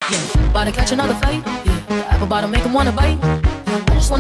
Yeah, about to catch another fight. Yeah, the apple bottom make 'em wanna bite. I just wanna